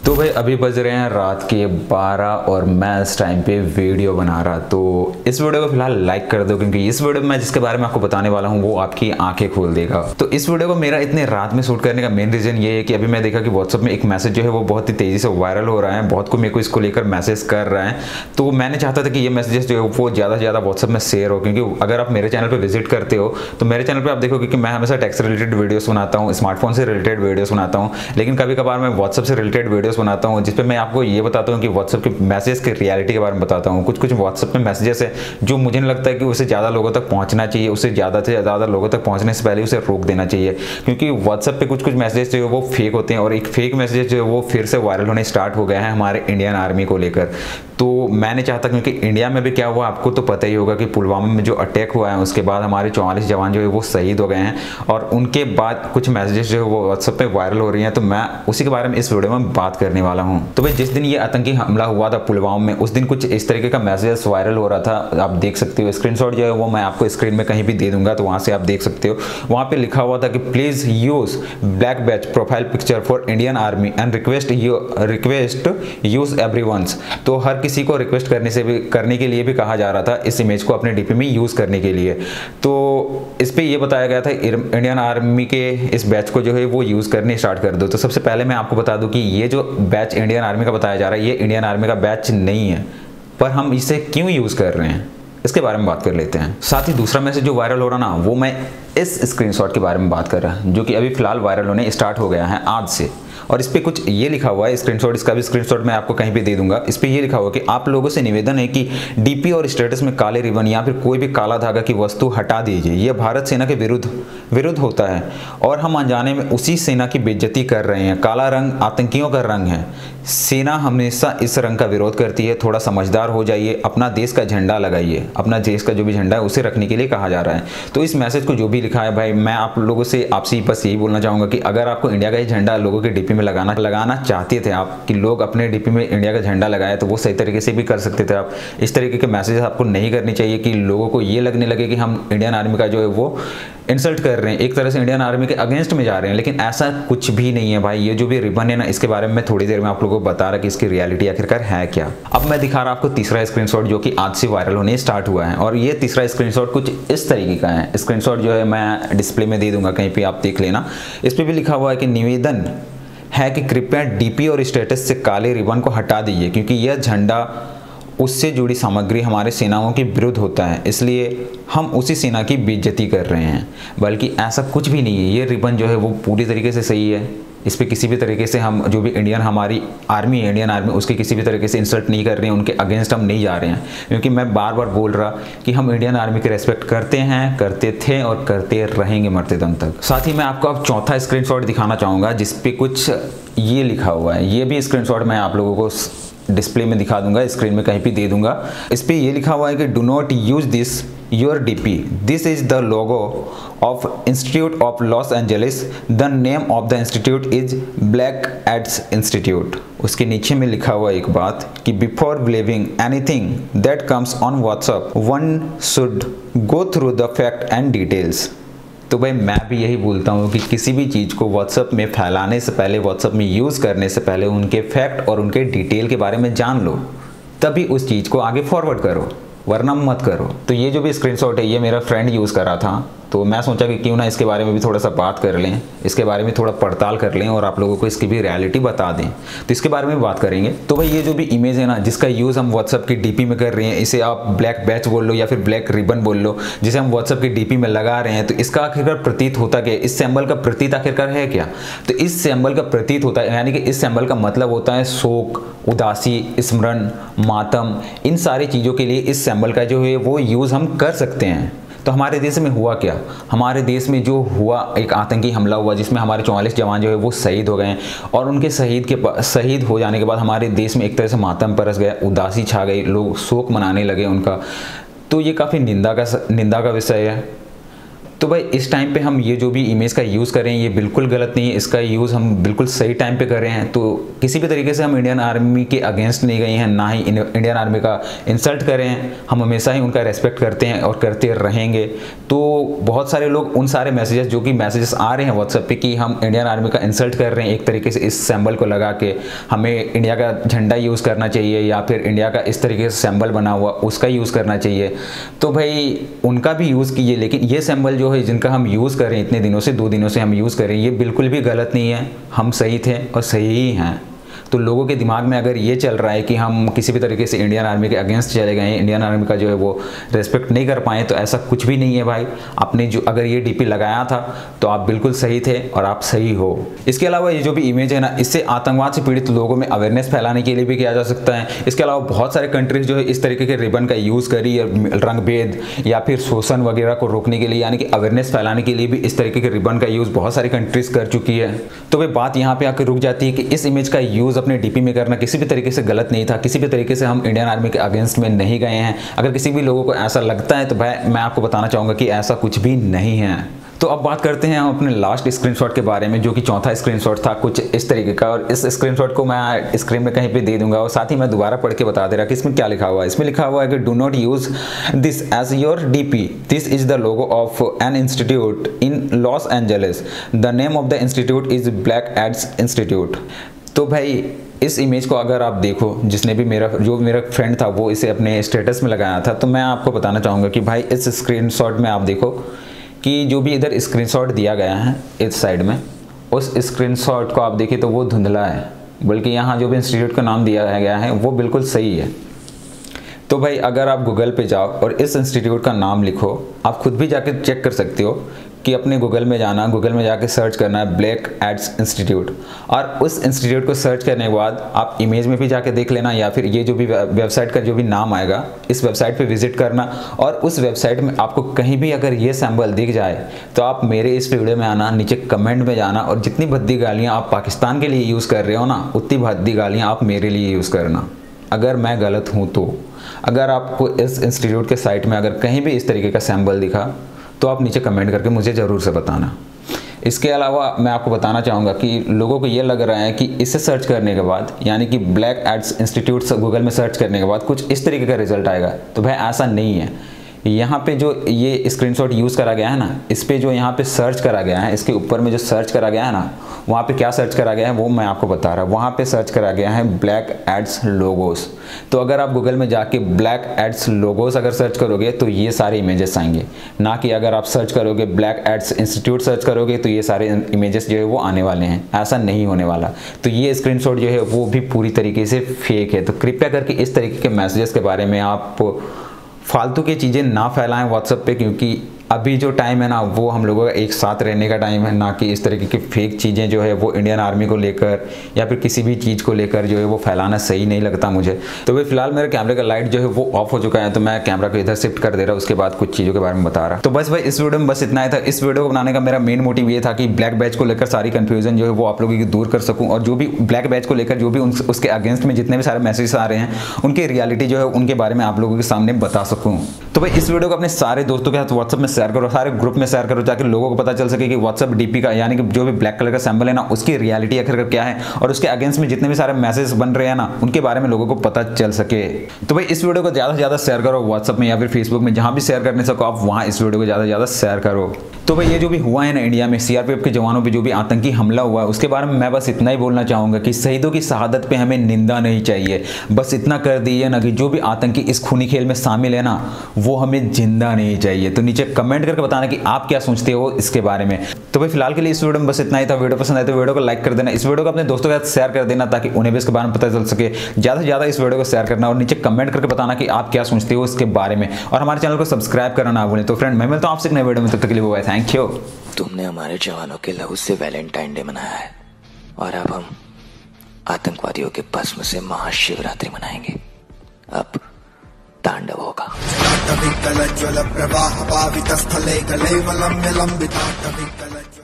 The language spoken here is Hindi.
तो भाई अभी बज रहे हैं रात के 12 और मैं इस टाइम पे वीडियो बना रहा। तो इस वीडियो को फिलहाल लाइक कर दो, क्योंकि इस वीडियो में मैं जिसके बारे में आपको बताने वाला हूँ वो आपकी आंखें खोल देगा। तो इस वीडियो को मेरा इतने रात में शूट करने का मेन रीजन ये है कि अभी मैं देखा कि व्हाट्सएप में एक मैसेज जो है वो बहुत ही तेजी से वायरल हो रहा है, बहुत को मेरे को इसको लेकर मैसेज कर रहे हैं। तो मैंने चाहता था कि ये मैसेजेस जो है वो ज़्यादा से ज़्यादा व्हाट्सएप में शेयर हो, क्योंकि अगर आप मेरे चैनल पर विजिट करते हो तो मेरे चैनल पर आप देखोगे कि मैं हमेशा टेक्स रिलेटेड वीडियोस बनाता हूँ, स्मार्टफोन से रिलेटेड वीडियोस बनाता हूँ, लेकिन कभी कभार मैं व्हाट्सएप से रिलेटेड वीडियोस बनाता हूँ जिसपे मैं आपको ये बताता हूँ कि व्हाट्सएप के मैसेज के रियलिटी के बारे में बताता हूँ। कुछ व्हाट्सएप में मैसेजेस है जो मुझे नहीं लगता है कि उसे ज़्यादा लोगों तक पहुँचना चाहिए, उसे ज़्यादा से ज़्यादा लोगों तक पहुँचने से पहले उसे रोक देना चाहिए, क्योंकि व्हाट्सएप पे कुछ मैसेजेस जो है वो फेक होते हैं और एक फेक मैसेज जो है वो फिर से वायरल होने स्टार्ट हो गया है हमारे इंडियन आर्मी को लेकर। तो मैंने चाहता, क्योंकि इंडिया में भी क्या हुआ आपको तो पता ही होगा कि पुलवामा में जो अटैक हुआ है उसके बाद हमारे 44 जवान जो है वो शहीद हो गए हैं, और उनके बाद कुछ मैसेजेस जो है वो व्हाट्सएप पे वायरल हो रही हैं। तो मैं उसी के बारे में इस वीडियो में बात करने वाला हूँ। तो भाई जिस दिन ये आतंकी हमला हुआ था पुलवामा में, उस दिन कुछ इस तरीके का मैसेजेस वायरल हो रहा था। आप देख सकते हो, स्क्रीनशॉट जो है वो मैं आपको स्क्रीन में कहीं भी दे दूंगा, तो वहाँ से आप देख सकते हो। वहाँ पे लिखा हुआ था कि please use black badge profile picture for Indian army and request use everyone's. तो हर किसी को रिक्वेस्ट करने के लिए भी कहा जा रहा था इस इमेज को अपने डीपी में यूज करने के लिए। तो इस पे ये बताया गया था इंडियन आर्मी के इस बैच को जो है वो यूज करने स्टार्ट कर दो। तो सबसे पहले मैं आपको बता दूं कि ये जो बैच इंडियन आर्मी का बताया जा रहा है ये इंडियन आर्मी का बैच नहीं है, पर हम इसे क्यों यूज कर रहे हैं इसके बारे में बात कर लेते हैं। साथ ही दूसरा मैसेज जो वायरल हो रहा ना, वो मैं इस स्क्रीनशॉट के बारे में बात कर रहा हूं, जो कि अभी फिलहाल वायरल होने स्टार्ट हो गया है आज से। और इस पे कुछ ये लिखा हुआ है स्क्रीनशॉट, इसका भी स्क्रीनशॉट मैं आपको कहीं पे दे दूंगा। इस पे ये लिखा हुआ कि आप लोगों से निवेदन है कि डीपी और स्टेटस में काले रिबन या फिर कोई भी काला धागा की वस्तु हटा दीजिए। यह भारत सेना के विरुद्ध होता है और हम अनजाने में उसी सेना की बेइज्जती कर रहे हैं। काला रंग आतंकियों का रंग है, सेना हमेशा इस रंग का विरोध करती है। थोड़ा समझदार हो जाइए, अपना देश का झंडा लगाइए। अपना देश का जो भी झंडा है उसे रखने के लिए कहा जा रहा है। तो इस मैसेज को जो भी लिखा है भाई, मैं आप लोगों से आपसे बस यही बोलना चाहूँगा कि अगर आपको इंडिया का ही झंडा लोगों के डीपी में लगाना चाहते थे आप कि लोग अपने डीपी में इंडिया का झंडा लगाए, तो वो सही तरीके से भी कर सकते थे आप। इस तरीके के मैसेजेस आपको नहीं करनी चाहिए कि लोगों को ये लगने लगे कि हम इंडियन आर्मी का जो है वो इंसल्ट कर रहे हैं, एक तरह से इंडियन आर्मी के अगेंस्ट में जा रहे हैं। लेकिन ऐसा कुछ भी नहीं है भाई। ये जो भी रिबन है ना, इसके बारे में मैं थोड़ी देर में आप लोगों को बता रहा कि इसकी रियलिटी आखिरकार है क्या। अब मैं दिखा रहा आपको तीसरा स्क्रीनशॉट जो कि आज से वायरल होने स्टार्ट हुआ है, और ये तीसरा स्क्रीनशॉट कुछ इस तरीके का है। स्क्रीनशॉट जो है मैं डिस्प्ले में दे दूंगा, कहीं पे आप देख लेना। इस पे भी लिखा हुआ है कि निवेदन है कि कृपया डीपी और स्टेटस से काले रिबन को हटा दीजिए, क्योंकि यह झंडा उससे जुड़ी सामग्री हमारे सेनाओं के विरुद्ध होता है, इसलिए हम उसी सेना की बेइज्जती कर रहे हैं। बल्कि ऐसा कुछ भी नहीं है, ये रिबन जो है वो पूरी तरीके से सही है। इस पर किसी भी तरीके से हम जो भी हमारी आर्मी है, इंडियन आर्मी, उसके किसी भी तरीके से इंसल्ट नहीं कर रहे हैं, उनके अगेंस्ट हम नहीं जा रहे हैं। क्योंकि मैं बार बार बोल रहा कि हम इंडियन आर्मी के रेस्पेक्ट करते हैं, करते थे और करते रहेंगे मरते दम तक। साथ ही मैं आपको अब चौथा स्क्रीनशॉट दिखाना चाहूँगा जिसपे कुछ ये लिखा हुआ है। ये भी स्क्रीनशॉट मैं आप लोगों को डिस्प्ले में दिखा दूंगा, स्क्रीन में कहीं भी दे दूंगा। इस पे ये लिखा हुआ है कि do not use this your DP, this is the logo of institute of Los Angeles, the name of the institute is black AIDS institute. उसके नीचे में लिखा हुआ एक बात कि before believing anything that comes on WhatsApp one should go through the fact and details. तो भाई मैं भी यही बोलता हूँ कि किसी भी चीज़ को व्हाट्सएप में फैलाने से पहले, व्हाट्सएप में यूज़ करने से पहले उनके फैक्ट और उनके डिटेल के बारे में जान लो, तभी उस चीज़ को आगे फॉरवर्ड करो, वरना मत करो। तो ये जो भी स्क्रीनशॉट है ये मेरा फ्रेंड यूज़ कर रहा था, तो मैं सोचा कि क्यों ना इसके बारे में भी थोड़ा सा बात कर लें, इसके बारे में थोड़ा पड़ताल कर लें और आप लोगों को इसकी भी रियलिटी बता दें। तो इसके बारे में बात करेंगे। तो भाई ये जो भी इमेज है ना, जिसका यूज़ हम व्हाट्सएप की डीपी में कर रहे हैं, इसे आप ब्लैक बैच बोल लो या फिर ब्लैक रिबन बोल लो, जिसे हम व्हाट्सएप की डीपी में लगा रहे हैं, तो इसका आखिरकार प्रतीत होता क्या? इस सिंबल का प्रतीत आखिरकार है क्या? तो इस सिंबल का प्रतीत होता है, यानी कि इस सिंबल का मतलब होता है शोक, उदासी, स्मरण, मातम। इन सारी चीज़ों के लिए इस सिंबल का जो है वो यूज़ हम कर सकते हैं। तो हमारे देश में हुआ क्या? हमारे देश में जो हुआ, एक आतंकी हमला हुआ जिसमें हमारे 44 जवान जो है वो शहीद हो गए हैं, और उनके शहीद हो जाने के बाद हमारे देश में एक तरह से मातम बरस गया, उदासी छा गई, लोग शोक मनाने लगे उनका। तो ये काफ़ी निंदा का विषय है। तो भाई इस टाइम पे हम ये जो भी इमेज का यूज़ कर रहे हैं ये बिल्कुल गलत नहीं है, इसका यूज़ हम बिल्कुल सही टाइम पे कर रहे हैं। तो किसी भी तरीके से हम इंडियन आर्मी के अगेंस्ट नहीं गए हैं, ना ही इंडियन आर्मी का इंसल्ट कर रहे हैं। हम हमेशा ही उनका रेस्पेक्ट करते हैं और करते रहेंगे। तो बहुत सारे लोग उन सारे मैसेजेस जो कि मैसेजेस आ रहे हैं व्हाट्सएप पे कि हम इंडियन आर्मी का इंसल्ट कर रहे हैं एक तरीके से इस सिंबल को लगा के, हमें इंडिया का झंडा यूज़ करना चाहिए या फिर इंडिया का इस तरीके से सिंबल बना हुआ उसका यूज़ करना चाहिए। तो भाई उनका भी यूज़ कीजिए, लेकिन ये सिंबल जो है जिनका हम यूज़ कर रहे हैं इतने दिनों से, 2 दिनों से हम यूज़ कर रहे हैं, ये बिल्कुल भी गलत नहीं है। हम सही थे और सही ही हैं। तो लोगों के दिमाग में अगर ये चल रहा है कि हम किसी भी तरीके से इंडियन आर्मी के अगेंस्ट चले गए हैं, इंडियन आर्मी का जो है वो रेस्पेक्ट नहीं कर पाए, तो ऐसा कुछ भी नहीं है भाई। आपने जो अगर ये डीपी लगाया था तो आप बिल्कुल सही थे और आप सही हो। इसके अलावा ये जो भी इमेज है ना, इससे आतंकवाद से पीड़ित लोगों में अवेयरनेस फैलाने के लिए भी किया जा सकता है। इसके अलावा बहुत सारे कंट्रीज जो है इस तरीके के रिबन का यूज़ करी, रंग भेद या फिर शोषण वगैरह को रोकने के लिए, यानी कि अवेयरनेस फैलाने के लिए भी इस तरीके के रिबन का यूज़ बहुत सारी कंट्रीज कर चुकी है। तो भाई बात यहाँ पे आकर रुक जाती है कि इस इमेज का यूज़ अपने डीपी में करना किसी भी तरीके से गलत नहीं था, किसी भी तरीके से हम इंडियन आर्मी के अगेंस्ट में नहीं गए हैं। अगर किसी भी लोगों को ऐसा लगता है तो भाई मैं आपको बताना चाहूँगा कि ऐसा कुछ भी नहीं है। तो अब बात करते हैं हम अपने लास्ट स्क्रीनशॉट के बारे में, जो कि चौथा स्क्रीनशॉट था कुछ इस तरीके का। और इस स्क्रीनशॉट को मैं स्क्रीन में कहीं पे दे दूंगा और साथ ही मैं दोबारा पढ़ के बता दे रहा कि इसमें क्या लिखा हुआ है। इसमें लिखा हुआ है कि do not use this as your DP, this is the logo of an institute in Los Angeles, the name of the institute is black AIDS institute. तो भाई इस इमेज को अगर आप देखो, जिसने भी मेरा फ्रेंड था वो इसे अपने स्टेटस में लगाया था, तो मैं आपको बताना चाहूँगा कि भाई इस स्क्रीनशॉट में आप देखो कि जो भी इधर स्क्रीनशॉट दिया गया है इस साइड में, उस स्क्रीनशॉट को आप देखिए तो वो धुंधला है, बल्कि यहाँ जो भी इंस्टीट्यूट का नाम दिया गया है वो बिल्कुल सही है। तो भाई अगर आप गूगल पे जाओ और इस इंस्टीट्यूट का नाम लिखो, आप खुद भी जाके चेक कर सकते हो कि अपने गूगल में जाना, गूगल में जाके सर्च करना है ब्लैक एड्स इंस्टीट्यूट, और उस इंस्टीट्यूट को सर्च करने के बाद आप इमेज में भी जाके देख लेना, या फिर ये जो भी वेबसाइट का जो भी नाम आएगा इस वेबसाइट पे विजिट करना, और उस वेबसाइट में आपको कहीं भी अगर ये सिंबल दिख जाए तो आप मेरे इस वीडियो में आना, नीचे कमेंट में जाना, और जितनी भद्दी गालियाँ आप पाकिस्तान के लिए यूज़ कर रहे हो ना, उतनी भद्दी गालियाँ आप मेरे लिए यूज़ करना अगर मैं गलत हूँ तो। अगर आपको इस इंस्टीट्यूट के साइट में अगर कहीं भी इस तरीके का सिंबल दिखा तो आप नीचे कमेंट करके मुझे ज़रूर से बताना। इसके अलावा मैं आपको बताना चाहूँगा कि लोगों को ये लग रहा है कि इसे सर्च करने के बाद, यानी कि ब्लैक एड्स इंस्टीट्यूट गूगल में सर्च करने के बाद कुछ इस तरीके का रिजल्ट आएगा, तो भाई ऐसा नहीं है। यहाँ पे जो ये स्क्रीनशॉट यूज़ करा गया है ना, इस पे जो यहाँ पे सर्च करा गया है, इसके ऊपर में जो सर्च करा गया है ना, वहाँ पे क्या सर्च करा गया है वो मैं आपको बता रहा हूँ। वहाँ पे सर्च करा गया है ब्लैक एड्स लोगोस। तो अगर आप गूगल में जाके ब्लैक एड्स लोगोस अगर सर्च करोगे तो ये सारे इमेजेस आएंगे, ना कि अगर आप सर्च करोगे ब्लैक एड्स इंस्टीट्यूट सर्च करोगे तो ये सारे इमेजेस जो है वो आने वाले हैं। ऐसा नहीं होने वाला। तो ये स्क्रीनशॉट जो है वो भी पूरी तरीके से फेक है। तो कृपया करके इस तरीके के मैसेजेस के बारे में आप फालतू की चीज़ें ना फैलाएं व्हाट्सएप पे, क्योंकि अभी जो टाइम है ना वो हम लोगों का एक साथ रहने का टाइम है, ना कि इस तरीके की फेक चीज़ें जो है वो इंडियन आर्मी को लेकर या फिर किसी भी चीज़ को लेकर जो है वो फैलाना सही नहीं लगता मुझे। तो भाई फिलहाल मेरे कैमरे का लाइट जो है वो ऑफ हो चुका है, तो मैं कैमरा को इधर शिफ्ट कर दे रहा हूँ, उसके बाद कुछ चीज़ों के बारे में बता रहा। तो बस भाई इस वीडियो में बस इतना ही था। इस वीडियो को बनाने का मेरा मेन मोटिव ये था कि ब्लैक बैच को लेकर सारी कन्फ्यूजन जो है वो आप लोगों की दूर कर सकूँ, और जो भी ब्लैक बैच को लेकर जो भी उसके अगेंस्ट में जितने भी सारे मैसेजेस आ रहे हैं उनकी रियलिटी जो है उनके बारे में आप लोगों के सामने बता सकूँ। तो भाई इस वीडियो को अपने सारे दोस्तों के साथ व्हाट्सएप में शेयर करो, सारे ग्रुप में शेयर करो, ताकि लोगों को पता चल सके कि व्हाट्सएप डीपी का, यानी कि जो भी ब्लैक कलर का सिंबल है ना, उसकी रियलिटी आखिर क्या है, और उसके अगेंस्ट में जितने भी सारे मैसेज बन रहे हैं ना उनके बारे में लोगों को पता चल सके। तो भाई इस वीडियो को ज़्यादा से ज़्यादा शेयर करो व्हाट्सएप में या फिर फेसबुक में, जहाँ भी शेयर करने सको आप वहाँ इस वीडियो को ज़्यादा से ज़्यादा शेयर करो। तो भाई ये जो भी हुआ है ना इंडिया में सीआरपीएफ के जवानों पे जो भी आतंकी हमला हुआ है उसके बारे में मैं बस इतना ही बोलना चाहूँगा कि शहीदों की शहादत पे हमें निंदा नहीं चाहिए। बस इतना कर दीजिए ना कि जो भी आतंकी इस खूनी खेल में शामिल है ना वो हमें जिंदा नहीं चाहिए। तो नीचे कमेंट करके बताना कि आप क्या सोचते हो इसके बारे में। तो भाई फिलहाल के लिए इस वीडियो में बस इतना ही था। वीडियो पसंद आए तो वीडियो को लाइक कर देना, इस वीडियो को अपने दोस्तों के साथ शेयर कर देना ताकि उन्हें भी इसके बारे में पता चल सके। ज़्यादा से ज़्यादा इस वीडियो को शेयर करना और नीचे कमेंट करके बताना कि आप क्या सोचते हो इसके बारे में, और हमारे चैनल को सब्सक्राइब करना ना भूलें। तो फ्रेंड मैं मिलता हूँ आपसे एक नए वीडियो में, तब तक के लिए बाय, थैंक यू। तुमने हमारे जवानों के लहू से वैलेंटाइन डे मनाया है और अब हम आतंकवादियों के भस्म से महाशिवरात्रि मनाएंगे। अब तांडव होगा।